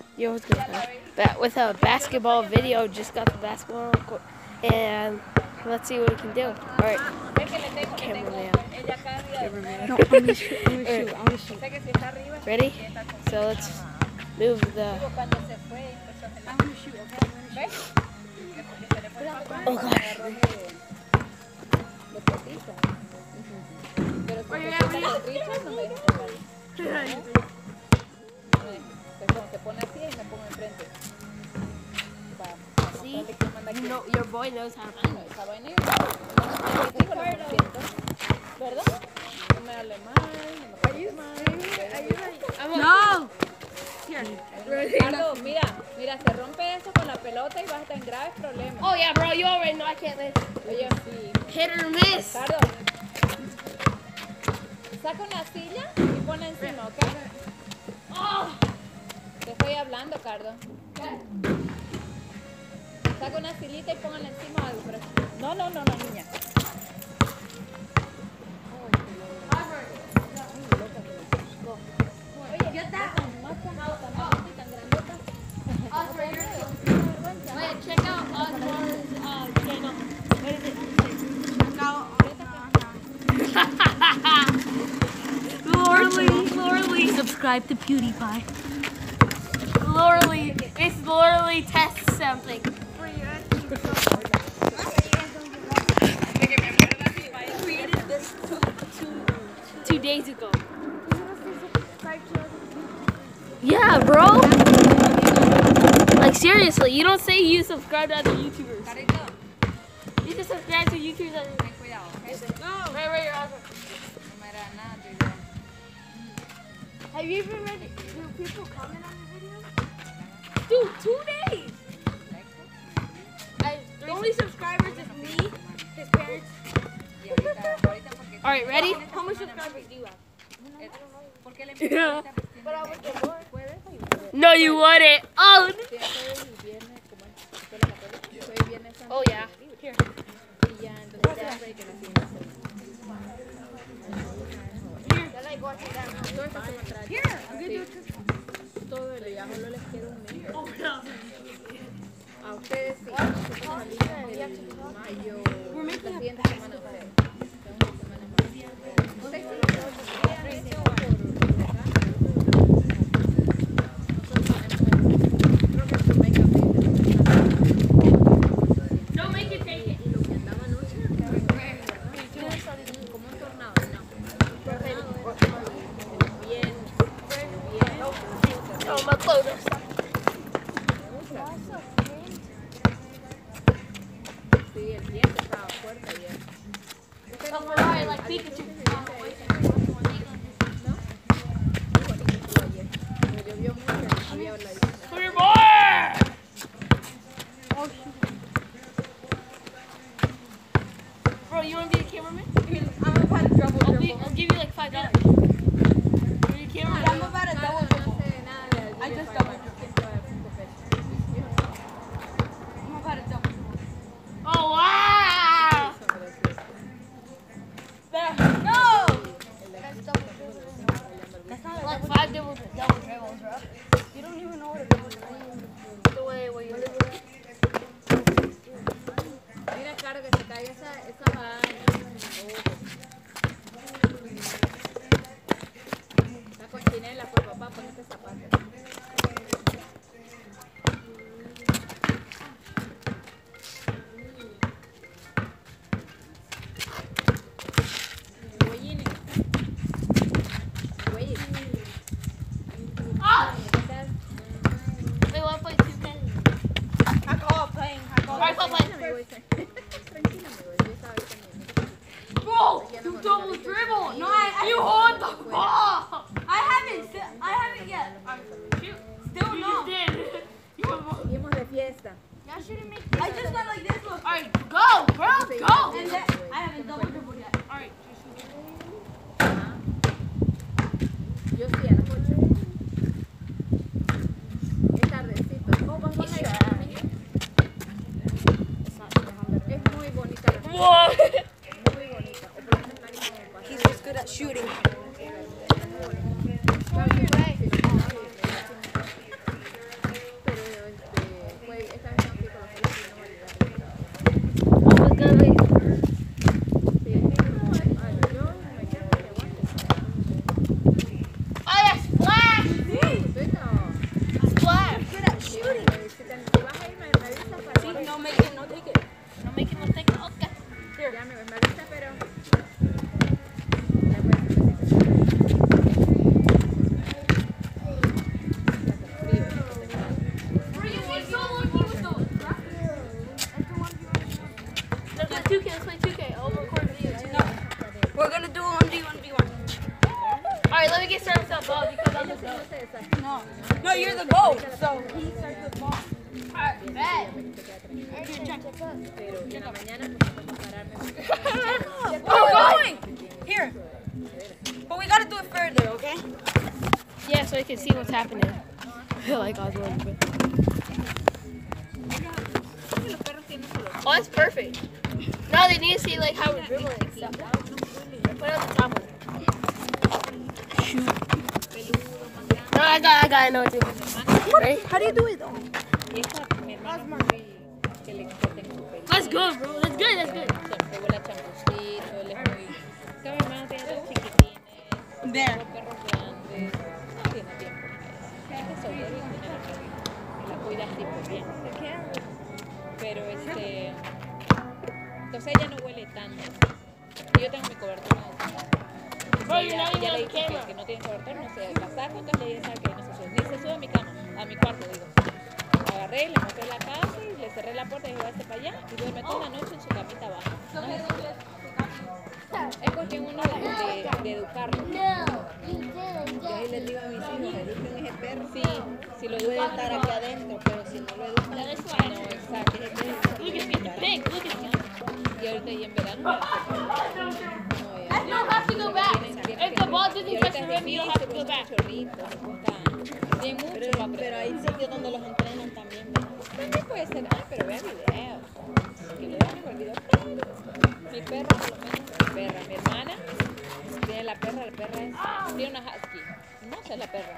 Yo, what's going on? With a basketball video, just got the basketball court, and let's see what we can do. All right, cameraman. No, I'm gonna shoot. I'm gonna shoot. Ready? So let's move the. I'm gonna shoot. Okay. Oh gosh. See, you know, your boy knows how to play. ¿Verdad? No me hable mal, no me mal. No. Carlos, mira, se rompe eso con la pelota y vas a estar en graves problemas. Oh yeah, bro, you already know I can't live. Oye, sí. Hit or miss. Carlos, saca una silla y ponla encima, ¿ok? Oh. Te estoy hablando, Carlos. Saca una sillita y póngala encima algo. Pero... No, niña. Oye, Get that one. Wait, check out Osmar's channel. What is it? Literally. Subscribe to PewDiePie. Literally, it's literally test something. Created this 2 days ago. Yeah, bro. Like seriously, you don't say you subscribe to other YouTubers. You can subscribe to YouTubers that ten cuidado, ¿ok? No. Right, your answer. No me hará nada tu idea. Have you even read it? Do people comment on the videos? Dude, 2 days. The only subscribers is me, his parents. Y ahorita porque... All right, ready? How much subscribers do you have? ¿Por qué le Yeah. But I would get more. No, you wouldn't. Oh. Oh yeah. Here. Y ya, entonces ya sé que la siguiente Todo está como atrás. Sí. Todo el ya solo les queda un mes. A ustedes sí. Mayo. La siguiente semana ustedes. Una semana más. Ustedes sí. Don't make it take it. Como un tornado, no. Bien. Oh, my clothes. Sí, el viento estaba fuerte ayer. Oh, we're right, like Pikachu. Me llovió mucho, había la Clear boy! Bro, you want to be a cameraman? I'm about to double I'll give you like $5. Are you a cameraman? I'm about to double dribble. I just double I'm about to double dribble. Oh, wow! There. No! That's not like 5 double dribbles, bro. You don't even know what a double dribble is. The way where you Mira, claro que se caiga esa vaina. Está cochinela, pues papá, ponete zapatos. Güeyini. Ah! Wait, want to play 2K? Alright, stop playing. Tranquila, me voy. Yo estaba ahorita en Bro, you double dribble. No, you hold the ball. I haven't yet. Shoot. Still You no. just did. You were wrong. Seguimos de fiesta. Y'all shouldn't make I just went like this look. Alright, go, bro, go. And then I haven't double dribbled yet. Alright. Yo sí, a las 8. Es tardecito. Oh, vamos a ir. Es muy bonita la What? muy bonita. O por lo menos la misma me pasa. He's just good at shooting. Es muy bonita. No, you're the goat, so he starts the ball. Alright, bet. Pero en la mañana pues no puedo pararme. Where are we going? Here. But we gotta do it further, okay? Yeah, so you can see what's happening. I feel like Oswald. Oh, that's perfect. Now they need to see like how we're dribbling and stuff. Put it on the top one. Shoot. No, I got it. No, dude. Right? How do you do it though? That's good, bro. That's good. That's good. There. Pero entonces ella no huele tanto. Y yo tengo mi cobertura. Bro, you're Ya not even le on dije camera. que no tiene cobertura, no sé, la saco, entonces ella sabe que no se sube. Ni se sube a mi cama, a mi cuarto, digo. Agarré, le mostré la casa y le cerré la puerta y dije, váyase para allá. Y duerme toda la noche en su camita abajo. No se sube. Es cuestión uno de educarlo. Yo ahí les digo a mis hijos, eduquen ese perro. Sí, si lo Puede educan. estar aquí adentro, pero si no lo educan, That is No, fine. exacto. Look at me, big. Look at me. Y ahorita y en verano. You don't have to go back. If the ball doesn't touch the rim, you don't have to go back. Tiene mucho para pero hay sitios donde los entrenan también. También puede ser, pero vean videos. Que lo vean en el video. Mi perra, por lo menos, mi hermana, tiene la perra tiene una husky. No sé la perra.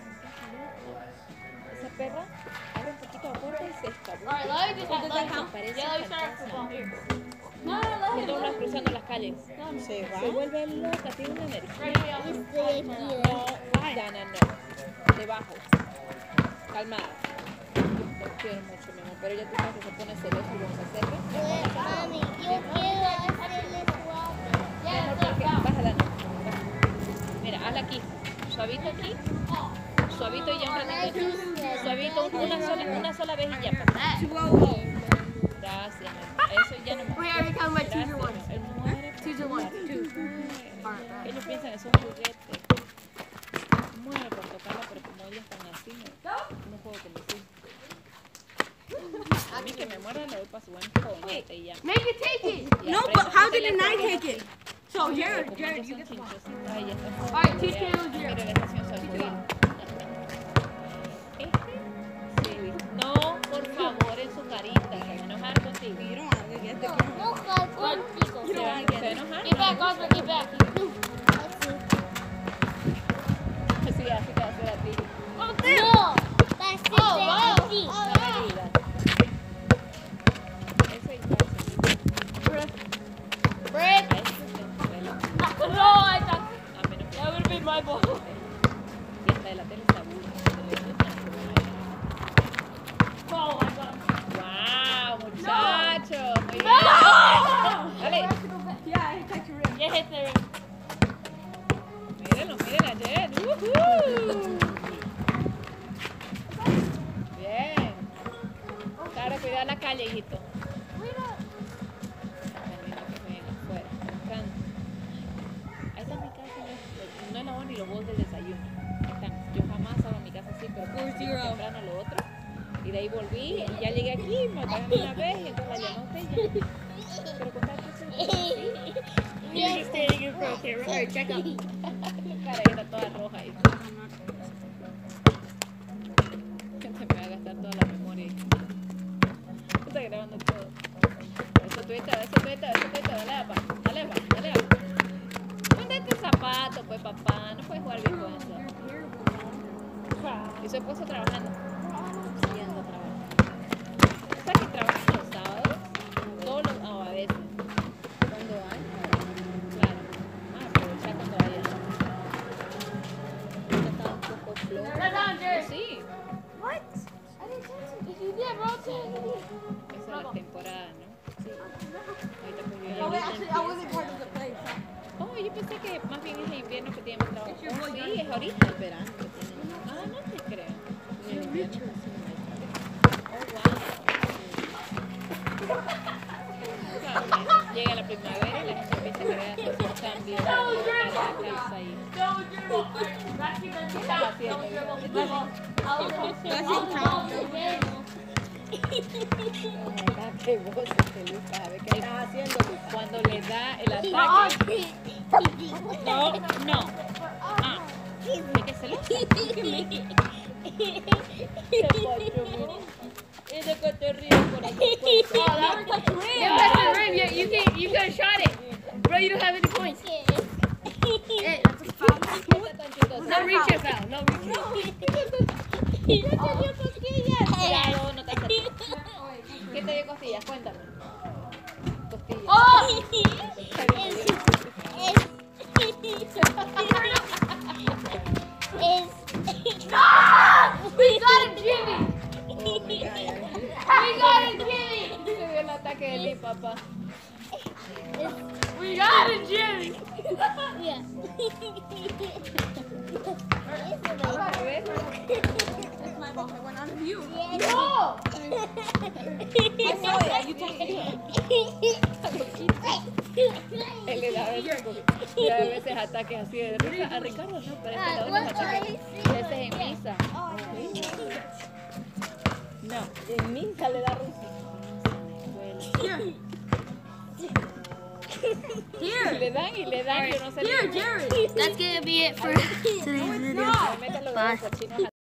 Esa perra abre un poquito la puerta y se escabula. Alright, let me just Entonces let me parece yeah, let me start fantasma. football here. Y todos los cruzando las calles. Se va. Se vuelve loca, tiene una energía. Ready, No, Dana, no. Debajo. Calmada. Lo quiero mucho, mi amor. Pero ella tú sabes que se pone celosa y cuando se acerca. Mami, yo quiero hacerle suave. Bájala, no. Mira, hazla aquí. Suavito aquí. Suavito y ya un ratito aquí. Suavito, una sola vez y ya. Gracias, mi amor. Eso ya no me. Wait, are you counting my twos or Gracias, ones? el muere. 2s or 1s? Alright, Ellos piensan que son juguetes. Muero por tocarla, pero como ellos están así, no puedo con mis hijos. A mí que me muerda le doy para su buen cogote y ya. make it take it. Y No, aprendo. but how did Se the les nine pega take it? así. So Pero Jared, como Jared, ellos you son get the ball. chinchositos, ay, ya están Alright, two ya. kills here. Mira, les hacen su arcoíris. No, por favor, en su carita, se va a enojar contigo. You don't want to get the camera. No, guys, Se va a enojar. get back, Oscar, get back. Sí, así te va a hacer a ti. Oh, wow. La medida. Eso es fácil. Break. A eso se duele. No, I thought A menos que that would have been my ball. y hasta de la tele se aburre. Oh my god. ¡Wow, muchachos! Muy bien. No! Dale. Yeah, I touched your rim. Get hit the rim. Mírenlo, miren a Jen. ¡Woohoo! Bien. Claro, cuidado la calle, hijito. Que jueguen afuera. Me encanta. Ahí está mi casa. No es la hora ni los bols del desayuno. Ahí están. Yo jamás hago en mi casa así, pero como temprano lo otro. Y de ahí volví, y ya llegué aquí, me pagaron una vez y entonces la llamé a usted y ya. Pero contar que sí. You're just standing in front of the camera. Alright, check out. La cara está toda roja ahí. Se me va a gastar toda la memoria. Está grabando todo. Eso tuita, dale, dale. Ponte zapato, pues papá, no puedes jugar bien con eso. Y su esposo trabajando. Siguiendo trabajando. ¿Sabes que trabajan los sábados? Todos los, a veces. ¿Cuándo hay? Claro. Aprovechar cuando vaya. Está un poco flojo. Sit down, Jared. Sí, What? I didn't touch it. Did you get bro? esa es la temporada, ¿no? Sí. Ahorita pues yo ya Oh, wait, ahorita actually, I wasn't part of the play. Oh, yo pensé que más bien es el invierno que tiene más trabajo. Oh, sí, es ahorita. El verano que tienen. Ah, no te creo. En el invierno casi no hay trabajo. Oh, wow. Claro, llega la primavera y la gente empieza a querer hacer un cambio para la casa ahí. Don't dribble. Alright, back to the ¿Qué estás haciendo? Don't dribble. Qué voz, Luca. A ver qué estás haciendo, Luca. Cuando le da el ataque. No. Ah. ¿De qué se lo Ese cotorrillo por aquí. You could have shot it. Bro, you don't have any points. Hey, that's a foul. No reach it foul. No reach it. Cuidado, no te acerques. ¿Qué te dio costillas? Cuéntame. Costillas. Oh! We got him, Jimmy! Oh my God. We got him, Jimmy! Se dio el ataque de Lee, papá. We got him, Jimmy! A ver. That's my ball. It went on to you. No! I saw it. You took it. Él le da a veces ataques así de risa. A Ricardo no, pero es que la única ataque. A veces en misa. No, en misa le da risa. Here. Le dan y le dan, yo no sé. Here, Jared. That's gonna be it for today's video. Mételo de los cochinos